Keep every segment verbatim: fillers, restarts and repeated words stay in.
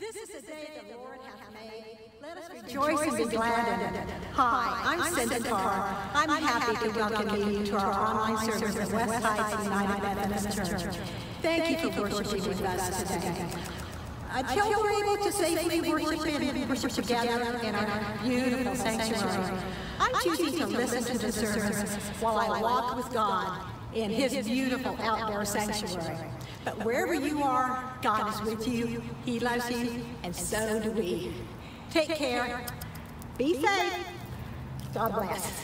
This is the day the Lord hath made. Let us rejoice and be glad in it. Hi, I'm Cindy Carr. I'm happy to welcome you to our online service at West Heights United Methodist Church. Thank you for worshiping with us today. Until we're able to safely worship and worship together in our beautiful sanctuary, I'm choosing to listen to the service while I walk with God in His beautiful outdoor sanctuary. But wherever you are, God is with you, He loves you, and so do we. Take care, be safe, God bless.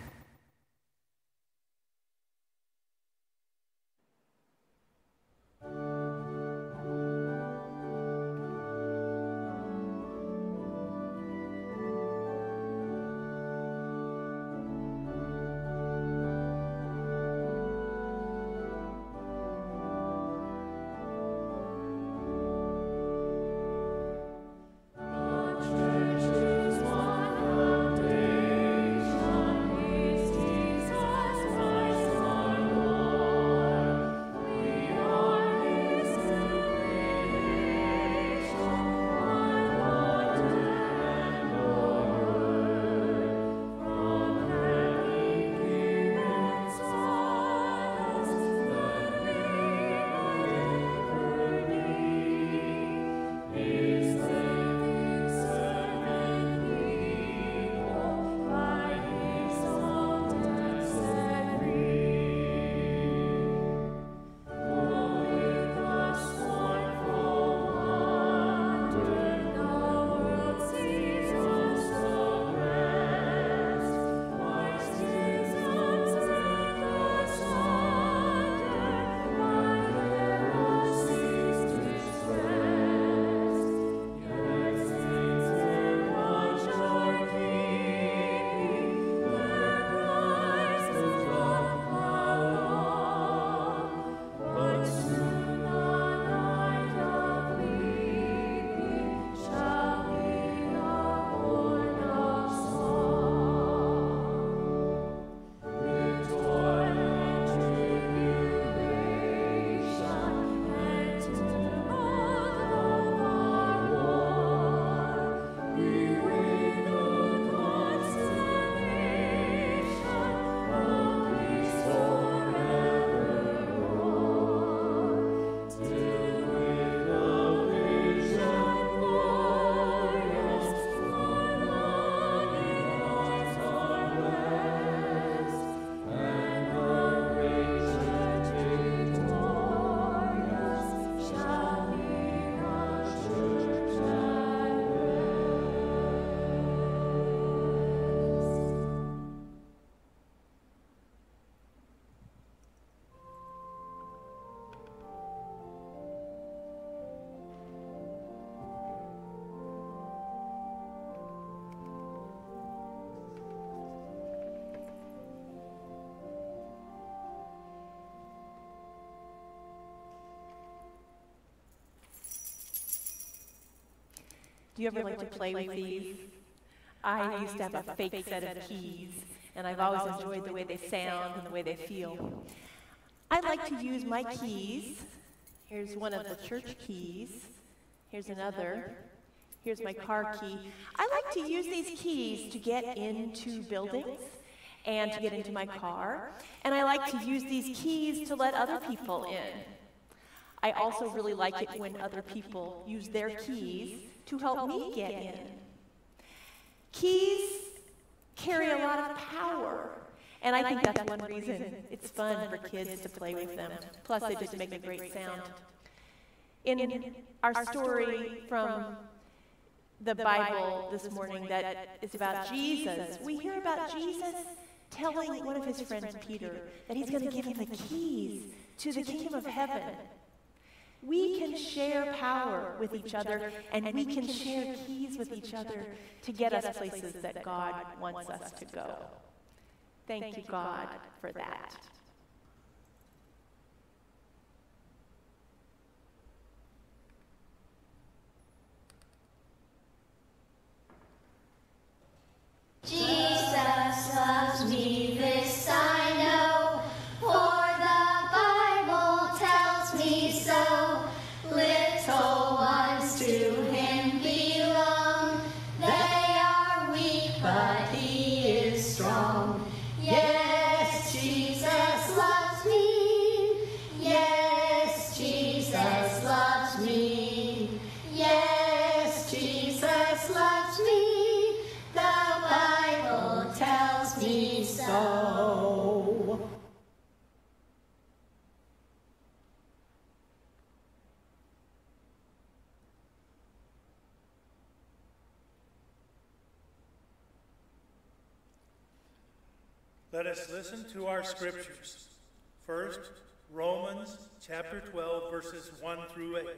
Do you ever like to play with these? I used to have a fake set of keys, and I've always enjoyed the way they sound and the way they feel. I like to use my keys. Here's one of the church keys. Here's another. Here's my car key. I like to use these keys to get into buildings and to get into my car. And I like to use these keys to let other people in. I also really like it when other people use their keys to help me get in. Keys carry a lot of power, and I think that's one reason it's fun for kids to play with them. Plus, they just make a great sound. In our story from the Bible this morning that is about Jesus, we hear about Jesus telling one of his friends, Peter, that he's going to give him the keys to the kingdom of heaven. We can share power with each other, and we can share keys with each other to get us places that God wants us to go. Thank you, God, for that. Jesus loves me, this I know, for the Bible tells me so. Little ones to him Let us listen to our scriptures. First, Romans chapter twelve, verses one through eight.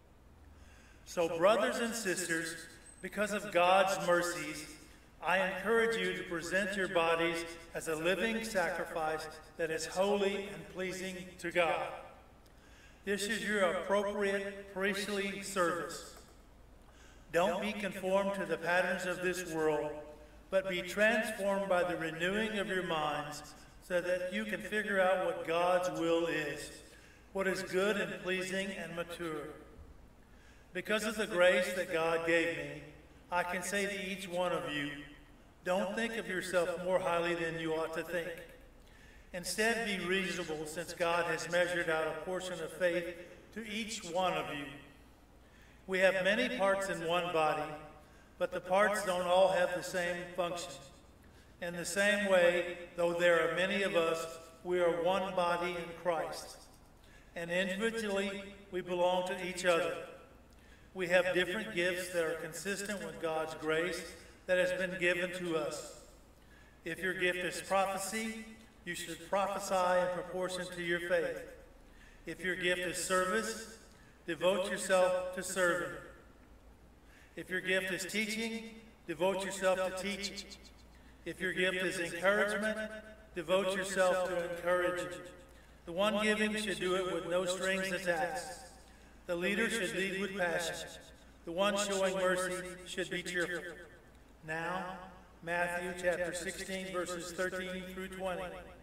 So, brothers and sisters, because of God's mercies, I encourage you to present your bodies as a living sacrifice that is holy and pleasing to God. This is your appropriate priestly service. Don't be conformed to the patterns of this world, but be transformed by the renewing of your minds so that you can figure out what God's will is, what is good and pleasing and mature. Because of the grace that God gave me, I can say to each one of you, don't think of yourself more highly than you ought to think. Instead, be reasonable, since God has measured out a portion of faith to each one of you. We have many parts in one body, but the parts don't all have the same function. In the same way, though there are many of us, we are one body in Christ. And individually, we belong to each other. We have different gifts that are consistent with God's grace that has been given to us. If your gift is prophecy, you should prophesy in proportion to your faith. If your gift is service, devote yourself to serving. If your gift is teaching, devote yourself to teaching. If your gift is encouragement, devote yourself to encouraging. The one giving should do it with no strings attached. The leader should lead with passion. The one showing mercy should be cheerful. Now, Matthew chapter sixteen, verses thirteen through twenty.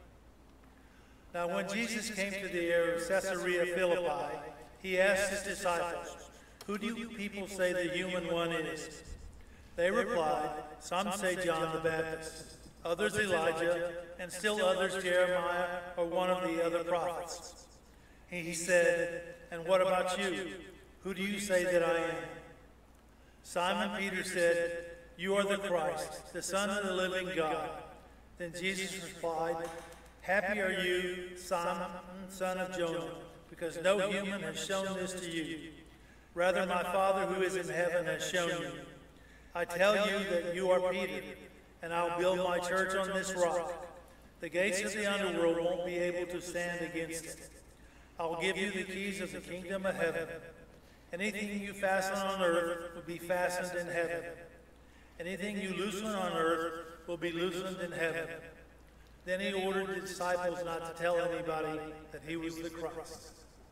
Now, when Jesus came to the area of Caesarea Philippi, he asked his disciples, "Who do you people say the human one is?" They replied, "Some say John the Baptist, others Elijah, and still others Jeremiah or one of the other prophets." He said, "And what about you? Who do you say that I am?" Simon Peter said, "You are the Christ, the Son of the living God." Then Jesus replied, "Happy are you, Simon, son of Jonah, because no human has shown this to you. Rather, my Father who is in heaven has shown you. I tell you that you are Peter, and I'll build my church on this rock. The gates of the underworld won't be able to stand against it. I'll give you the keys of the kingdom of heaven. Anything you fasten on earth will be fastened in heaven. Anything you loosen on earth will be loosened in heaven." Then he ordered the disciples not to tell anybody that he was the Christ.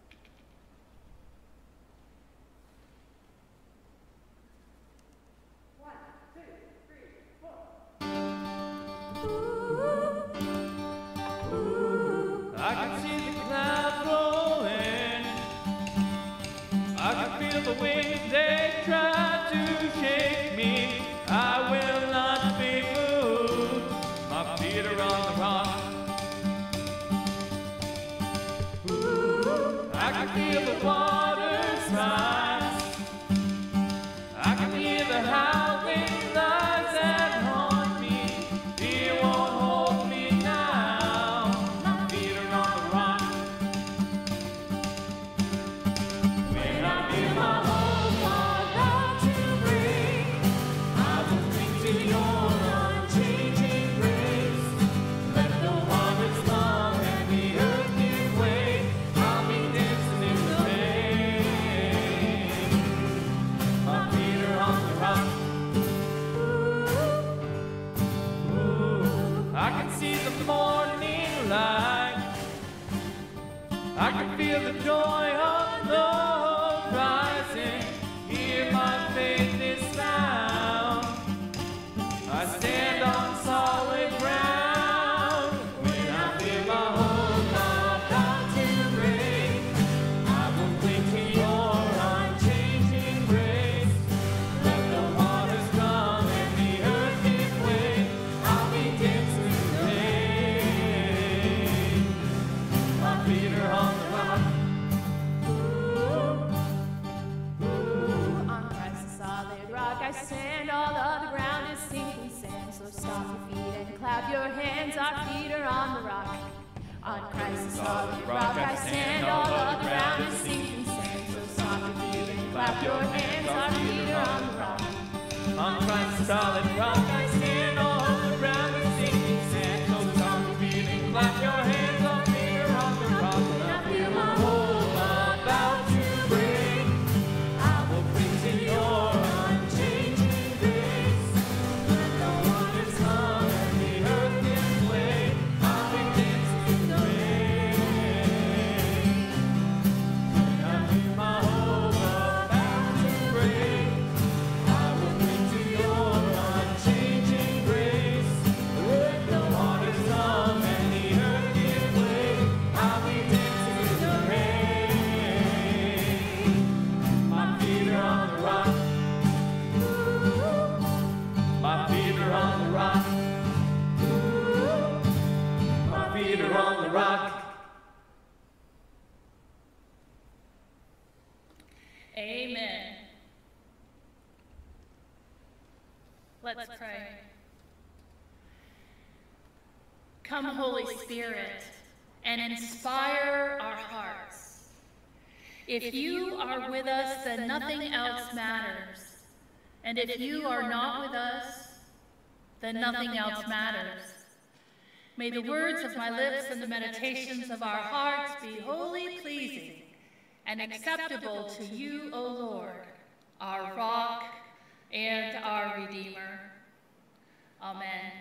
One, two, three, four. I can see the clouds rolling. I can feel the winds, they try to shake me. I will not be moved. My feet are on the rock. Ooh, I can feel the waters rise. I can hear the howling lies that haunt me. Fear won't hold me now. My feet are on the rock. When I feel my whole heart about to break, I will cling to your unchanging grace. Let the waters come and the earth give way. I'll be dancing in the rain. My feet are on the rock. Ooh, ooh. I can see the morning light. I can feel the joy of love rising. Hear my faith is sound. I stand on solid ground. When I feel my whole life about to break, I will cling to your unchanging grace. Let the waters come and the earth give way. I'll be dancing in the rain. My feet are on the rock. Ooh, ooh. On Christ's solid rock I stand, all of the ground is sinking sand. So stop your feet and clap your hands, our feet are on the rock. On Christ's solid rock I stand, all of the ground is sinking sand. So stop your feet and clap your hands, our feet are on the rock. On Christ's solid rock I stand, all the ground is sinking sand. So stop your Amen. Let's pray. Come, Holy Spirit, and inspire our hearts. If you are with us, then nothing else matters. And if you are not with us, then nothing else matters. May the words of my lips and the meditations of our hearts be wholly pleasing and acceptable to you, O Lord, our rock and our Redeemer. Amen.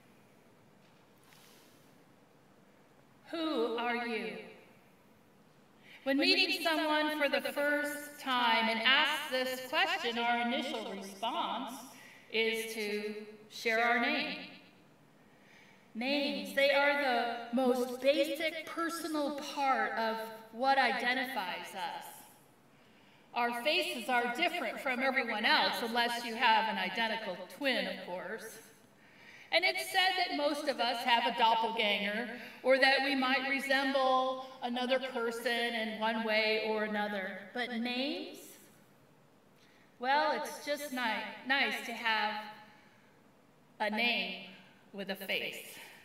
Who are you? When meeting someone for the first time and ask this question, our initial response is to share our name. Names, they are the most basic personal part of what identifies us. Our faces are different from everyone else, unless you have an identical twin, of course. And it's said that most of us have a doppelganger, or that we might resemble another person in one way or another. But names? Well, it's just ni- nice to have a name with a face.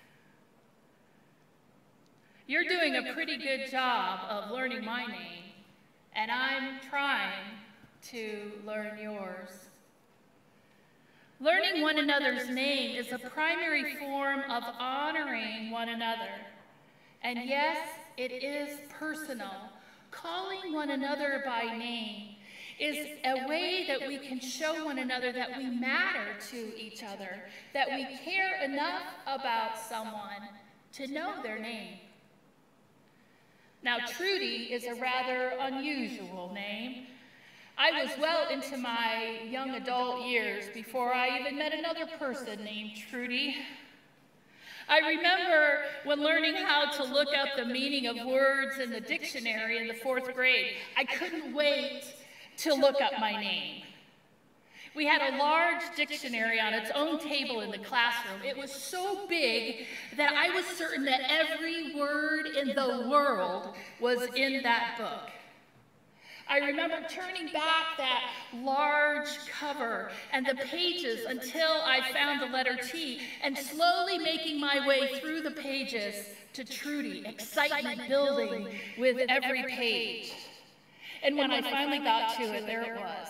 You're doing a pretty good job of learning my name, and I'm trying to learn yours. Learning one another's name is a primary form of honoring one another. And yes, it is personal. Calling one another by name is a way that we can show one another that we matter to each other, that we care enough about someone to know their name. Now, Trudy is a rather unusual name. I was well into my young adult years before I even met another person named Trudy. I remember when learning how to look up the meaning of words in the dictionary in the fourth grade, I couldn't wait to look up my name. We had a large dictionary on its own table in the classroom. It was so big that I was certain that every word in the world was in that book. I remember turning back that large cover and the pages until I found the letter T and slowly making my way through the pages to Trudy, excitement building with every page. And when I finally got to it, there it was.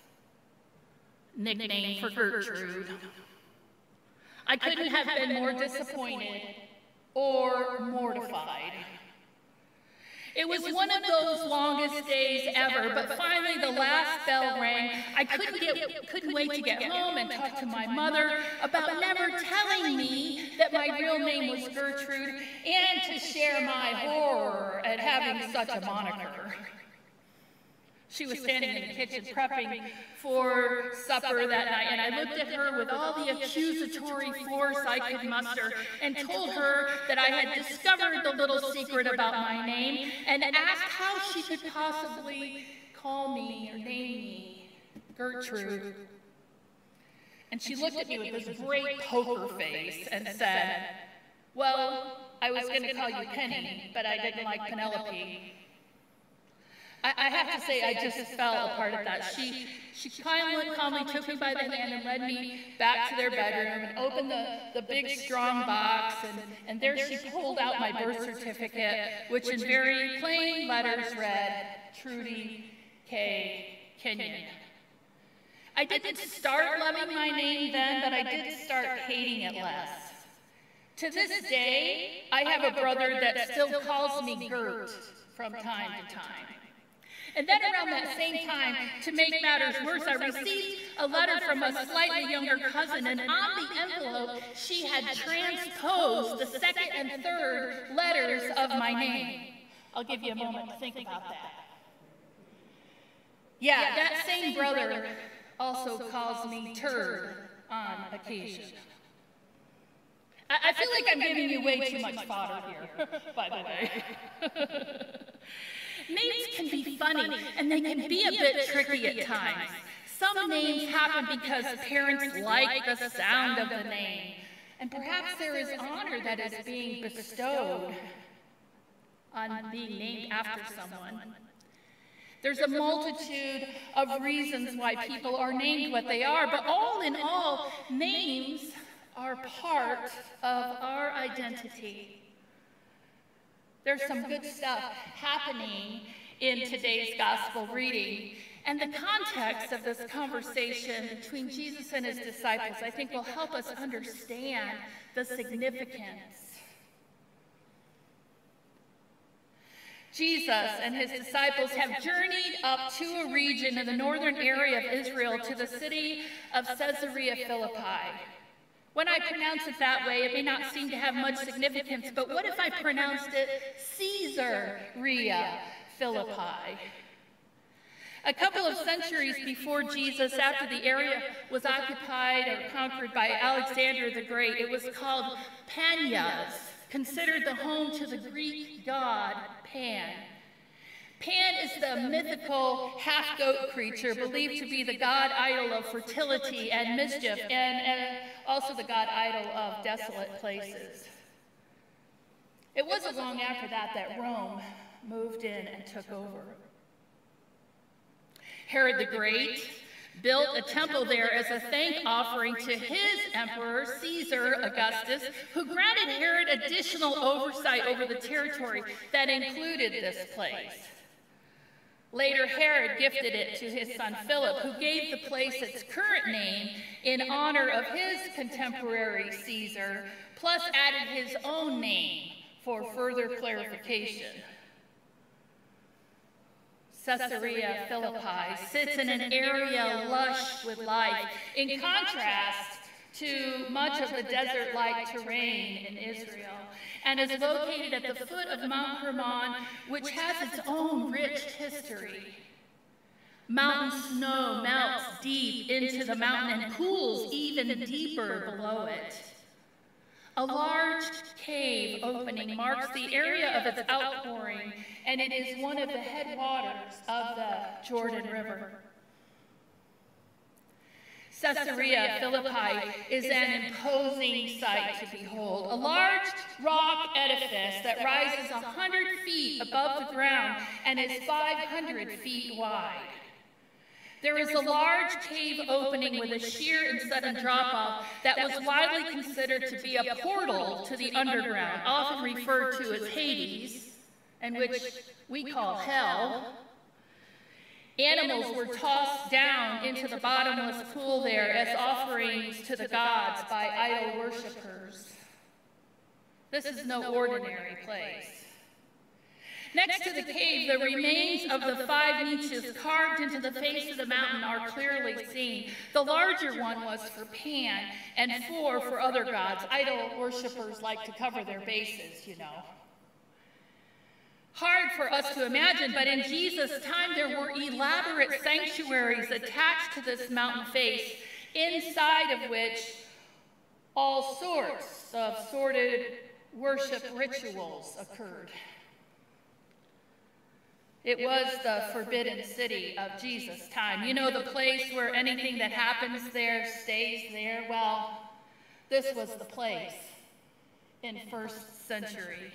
Nickname for Gertrude. I couldn't have been more disappointed or mortified. It was one of those longest days ever, but finally the last bell rang. I couldn't, get, couldn't wait to get home and talk to my mother about never telling me that my real name was Gertrude and to share my horror at having such a moniker. She was standing in the kitchen prepping for supper that night, and I looked at her with all the accusatory force I could muster and told her that I had discovered the little secret about my name and asked how she could possibly call me or name me Gertrude. And she looked at me with this great poker face and said, well, I was going to call you Penny, but I didn't like Penelope. I, I have to say, I just fell apart at that. She, she kindly, calmly took me by the hand and led me back to their bedroom and opened the, the big, strong box, and, and there she pulled out my birth certificate, which in very plain letters read, Trudy K. Kenyon. I didn't start loving my name then, but I did start hating it less. To this day, I have a brother that still calls me Gert from time to time. And then around that same time, to make matters worse, I received a letter from a slightly younger cousin, and on the envelope, she had transposed the second and third letters of my name. I'll give you a moment to think about that. Yeah, that same brother also calls me Turd on occasion. I, I feel like I'm giving you way too much fodder here, by the way. Names can be funny, and they can be a bit tricky at times. Some names happen because parents like the sound of the name, and perhaps there is honor that is being bestowed on being named after someone. There's a multitude of reasons why people are named what they are, but all in all, names are part of our identity. There's some good stuff happening in today's gospel reading, and the context of this conversation between Jesus and his disciples, I think, will help us understand the significance. Jesus and his disciples have journeyed up to a region in the northern area of Israel to the city of Caesarea Philippi. When I pronounce it that way, it may not seem to have much significance, but what if I pronounced it Caesarea Philippi? A couple of centuries before Jesus, after the area was occupied or conquered by Alexander the Great, it was called Panias, considered the home to the Greek god Pan. Pan is the mythical half-goat creature believed to be the god idol of fertility and mischief, and, and also the god idol of desolate places. It wasn't long after that that Rome moved in and took over. Herod the Great built a temple there as a thank offering to his emperor, Caesar Augustus, who granted Herod additional oversight over the territory that included this place. Later, Herod gifted it to his son Philip, who gave the place its current name in honor of his contemporary Caesar, plus added his own name for further clarification. Caesarea Philippi sits in an area lush with life, in contrast to much of the desert-like terrain in Israel, and is located at the foot of Mount Hermon, which has its own rich history. Mountain snow melts deep into the mountain and pools even deeper below it. A large cave opening marks the area of its outpouring, and it is one of the headwaters of the Jordan River. Caesarea Philippi is an imposing sight to behold. A large rock edifice that rises one hundred feet above the ground and is five hundred feet wide. There is a large cave opening with a sheer and sudden drop-off that was widely considered to be a portal to the underground, often referred to as Hades, and which we call hell. Animals were tossed down into the bottomless pool there as offerings to the gods by idol worshippers. This is no ordinary place. Next to the cave, the remains of the five niches carved into the face of the mountain are clearly seen. The larger one was for Pan, and four for other gods. Idol worshippers like to cover their bases, you know. Hard for us to imagine, but in Jesus' time there were elaborate sanctuaries attached to this mountain face, inside of which all sorts of sordid worship rituals occurred. It was the forbidden city of Jesus' time. You know, the place where anything that happens there stays there. Well, this was the place in first century.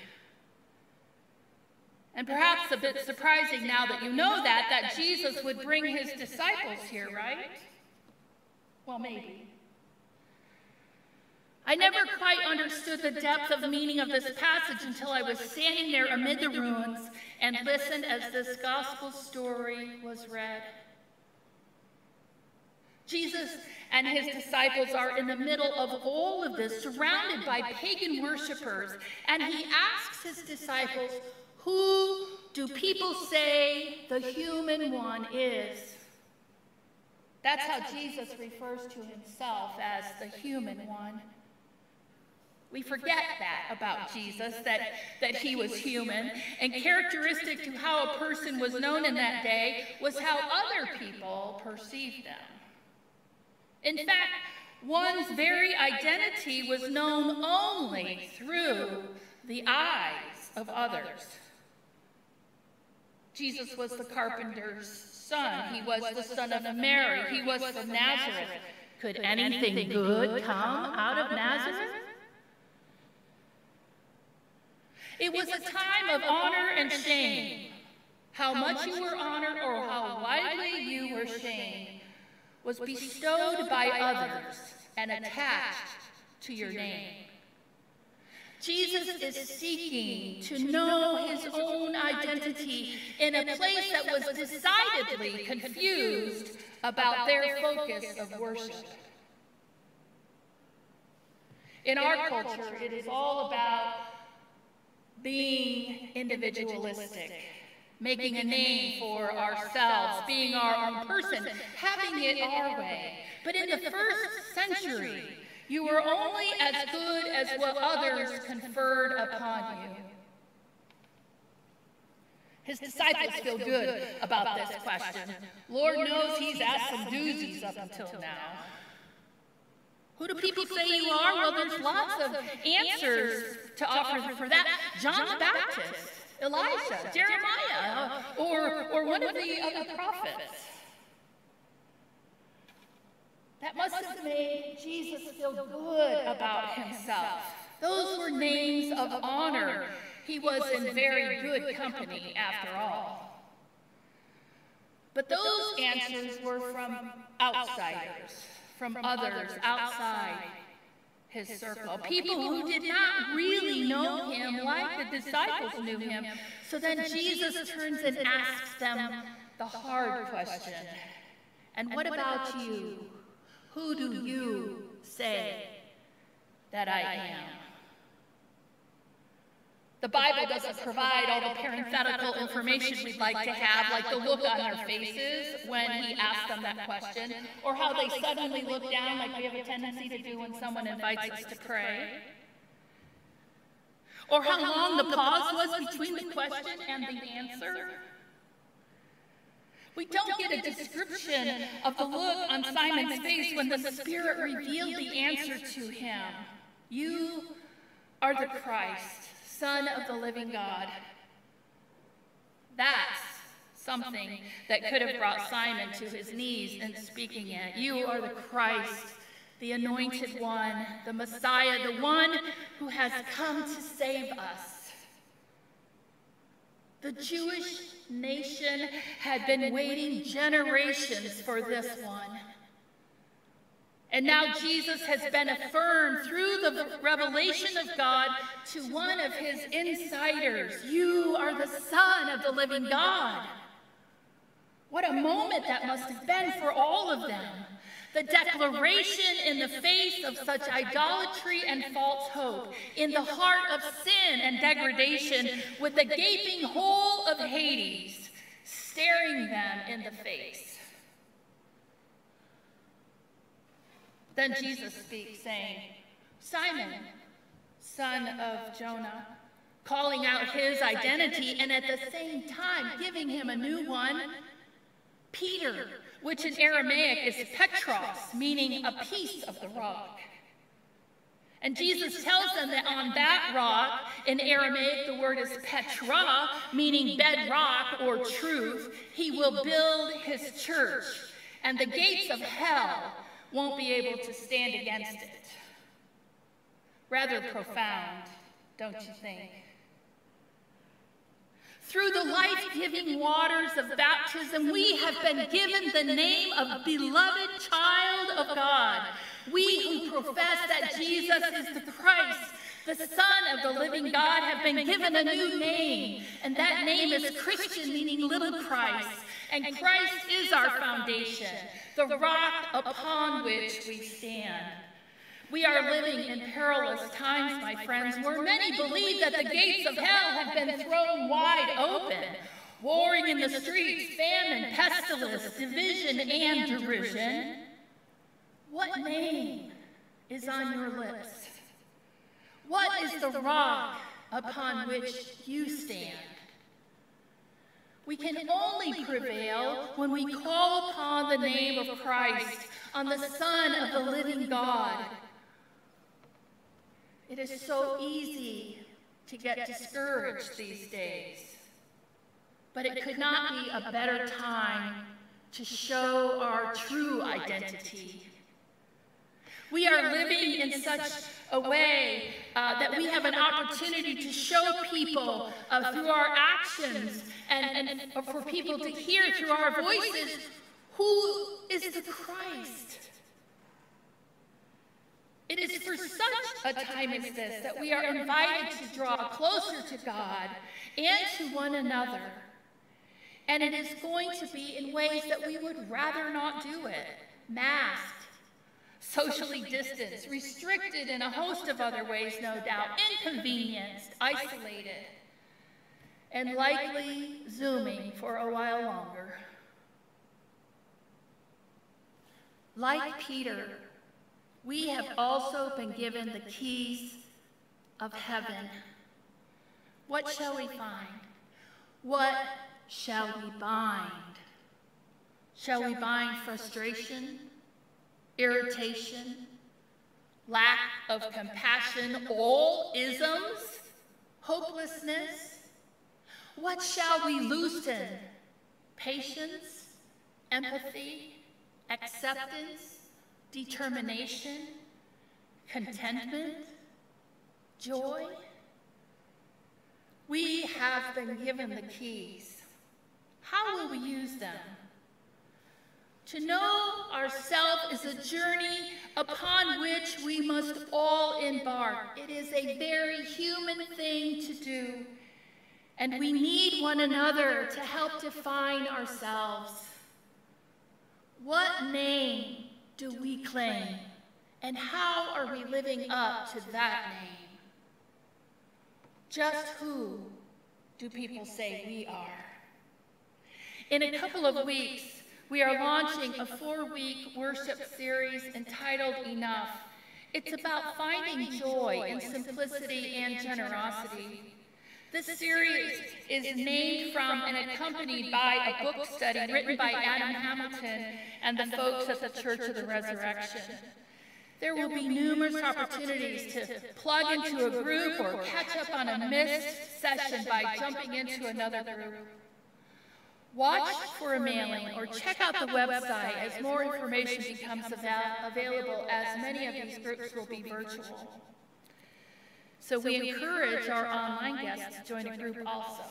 And perhaps a bit surprising now that you know that, that Jesus would bring his disciples here, right? Well, maybe. I never quite understood the depth of the meaning of this passage until I was standing there amid the ruins and listened as this gospel story was read. Jesus and his disciples are in the middle of all of this, surrounded by pagan worshipers, and he asks his disciples, "Who do people say the human one is?" That's how Jesus refers to himself, as the human one. We forget that about Jesus, that, that he was human, and characteristic to how a person was known in that day was how other people perceived them. In fact, one's very identity was known only through the eyes of others. Jesus was the carpenter's son. He was the son of Mary. He was from Nazareth. Could anything good come out of Nazareth? It was a time of honor and shame. how much you were honored or how widely you were shamed, was bestowed by others and attached to your name. Jesus is seeking to know his own identity in a place that was decidedly confused about their focus of worship. In our culture, it is all about being individualistic, making a name for ourselves, being our own person, having it our way. But in the first century, you were only as good as what others conferred upon you. His disciples feel good about this question. Lord knows he's asked some doozies up until now. Who do people say you are? Well, there's lots of answers to offer for that. John the Baptist, Elijah, Jeremiah, or, or one of the other prophets. That must have made Jesus feel good about himself. Those were names of honor. He was in very good company, after all. But those answers were from outsiders, from others outside his circle, people who did not really know him like the disciples knew him. So then Jesus turns and asks them the hard question. And what about you? Who do you say that I am? The Bible doesn't provide all the parenthetical information we'd like to have, like the look on their faces when he asked them that question, or how they suddenly look down like we have a tendency to do when someone invites us to pray, or how long the pause was between the question and the answer. We don't get a description of the look on Simon's face when the Spirit revealed the answer to him. You are the Christ, Son of the living God. That's something that could have brought Simon to his knees in speaking it. You are the Christ, the anointed one, the Messiah, the one who has come to save us. The Jewish nation had been waiting generations for this one. And now Jesus has been affirmed through the revelation of God to one of his insiders. You are the Son of the living God. What a moment that must have been for all of them. The declaration in the face of such idolatry and false hope, in the heart of sin and degradation, with the gaping hole of Hades staring them in the face. Then Jesus speaks, saying, Simon, son of Jonah, calling out his identity and at the same time giving him a new one, Peter, which in Aramaic is Petros, meaning a piece of the rock. And Jesus tells them that on that rock, in Aramaic the word is Petra, meaning bedrock or truth, he will build his church, and the gates of hell won't be able to stand against it. Rather profound, don't you think? Through the life-giving waters of baptism, we have been given the name of beloved child of God. We who profess that Jesus is the Christ, the Son of the living God, have been given a new name, and that name is Christian, meaning little Christ. And Christ is our foundation, the rock upon which we stand. We are living in perilous times, my friends, where many believe that the gates of hell have been thrown wide open. Warring in the streets, famine, pestilence, division, and derision. What name is on your lips? What is the rock upon which you stand? We can only prevail when we call upon the name of Christ, on the Son of the living God. It is so easy to get discouraged these days, but it could not be a better time to show our true identity. We are living in such a way uh, that we have an opportunity to show people uh, through our actions and, and for people to hear through our voices who is the Christ. It is for such a time as this that we are invited to draw closer to God and to one another. And it is going to be in ways that we would rather not do it. Masked, socially distanced, restricted in a host of other ways, no doubt, inconvenienced, isolated, and likely Zooming for a while longer. Like Peter, we have also been given the keys of heaven. What shall we find? What shall we bind? Shall we bind frustration, irritation, lack of compassion, all isms, hopelessness? What shall we loosen? Patience, empathy, acceptance, determination, contentment, joy? We have been given the keys. How will we use them? To know ourselves is a journey upon which we must all embark. It is a very human thing to do, and we need one another to help define ourselves. What name do we claim, and how are we living up to that name? Just who do people say we are? In a couple of weeks, we are launching a four-week worship series entitled Enough. It's about finding joy in simplicity and generosity. This series is named from and accompanied by a book study written by Adam Hamilton and the folks at the Church of the Resurrection. There will be numerous opportunities to plug into a group or catch up on a missed session by jumping into another group. Watch for a mailing or check out the website as more information becomes avail- available, as many of these groups will be virtual. So we encourage our online guests to join a group also.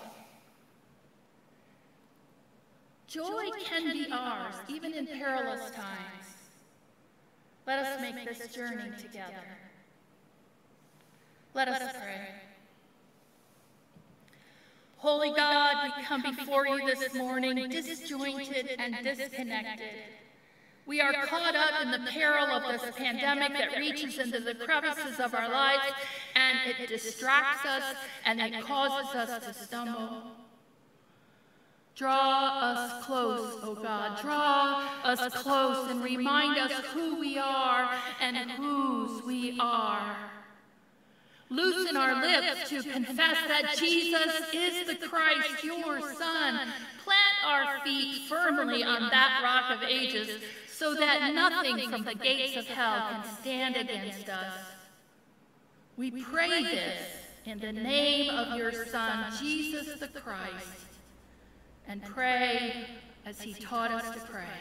Joy can be ours, even in perilous times. Let us make this journey together. Let us pray. Holy God, we come before you this morning disjointed and disconnected. We are caught up in the peril of this pandemic that reaches into the crevices of our lives, and it distracts us and it causes us to stumble. Draw us close, O God. Draw us close and remind us who we are and whose we are. Loosen our lips to confess that Jesus is the Christ, your Son. Plant our feet firmly on that rock of ages so that nothing from the gates of hell can stand against us. We pray this in the name of your Son, Jesus the Christ, and pray as he taught us to pray.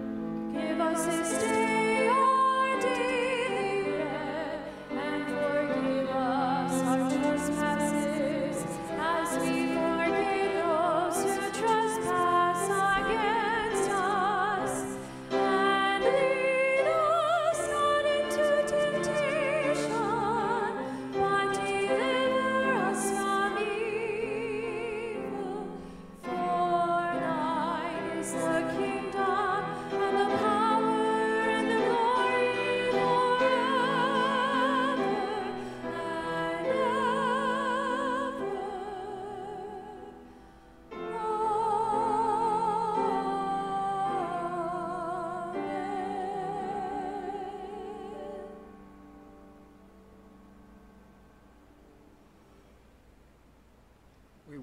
Give us this day our daily bread, and forgive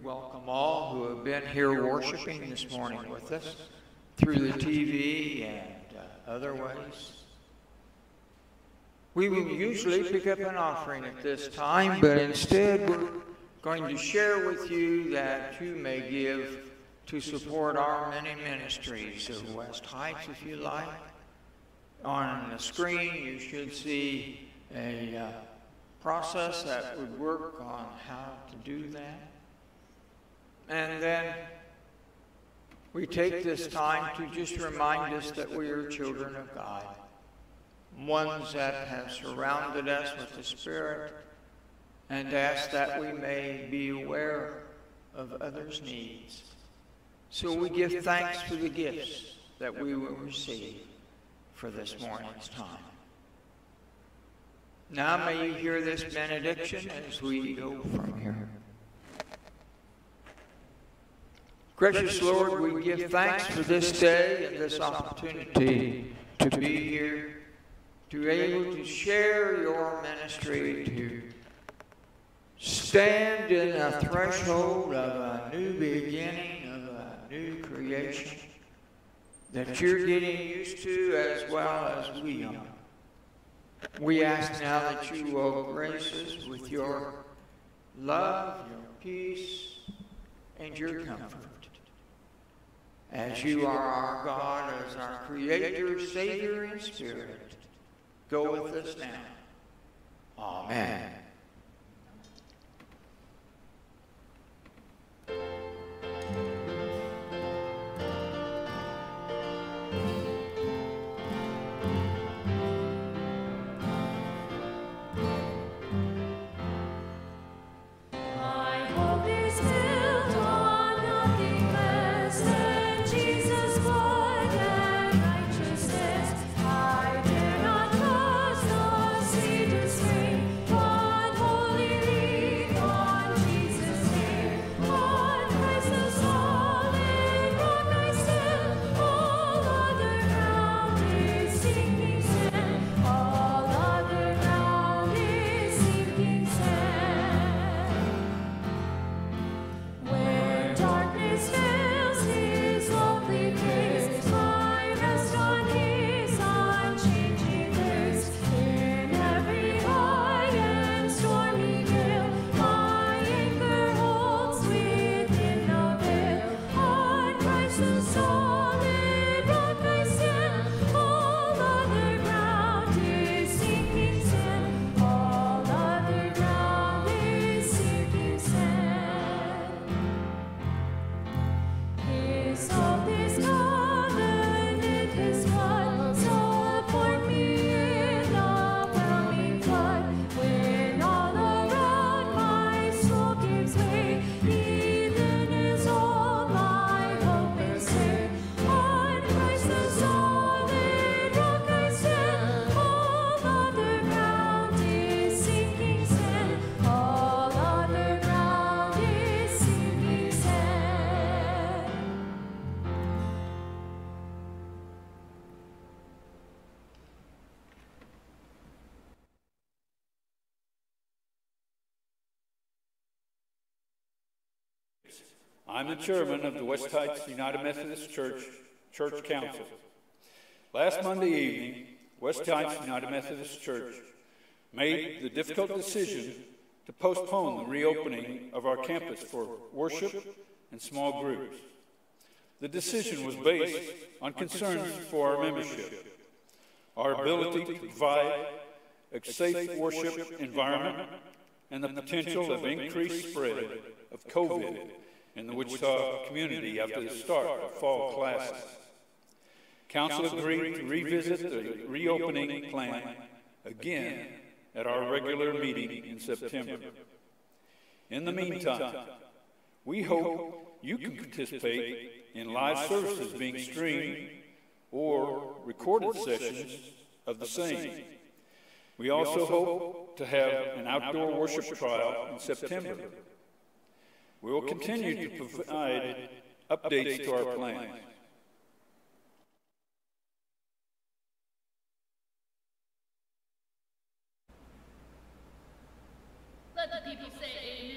welcome all who have been here worshiping this morning with us through the T V and uh, other ways. We will usually pick up an offering at this time, but instead we're going to share with you that you may give to support our many ministries of West Heights, if you like. On the screen, you should see a uh, process that would work on how to do that. And then we take this time to just remind us that we are children of God, ones that have surrounded us with the Spirit, and ask that we may be aware of others' needs. So we give thanks for the gifts that we will receive for this morning's time. Now may you hear this benediction as we go from here. Gracious Lord, we give thanks for this day and this opportunity to be here, to be able to share your ministry, to stand in a threshold of a new beginning, of a new creation that you're getting used to as well as we are. We ask now that you will grace us with your love, your peace, and your comfort. As you are our God, as our Creator, Savior, and Spirit, go with us now. Amen. I'm the chairman of the West Heights United Methodist Church Church Council. Last Monday evening, West Heights United Methodist Church made the difficult decision to postpone the reopening of our campus for worship and small groups. The decision was based on concerns for our membership, our ability to provide a safe worship environment, and the potential of increased spread of COVID in the Wichita community after the start of fall classes. Council agreed to revisit the reopening plan again at our regular meeting in September. In the meantime, we hope you can participate in live services being streamed or recorded sessions of the same. We also hope to have an outdoor worship trial in September. We will continue to provide updates to our plans. Let the people say amen.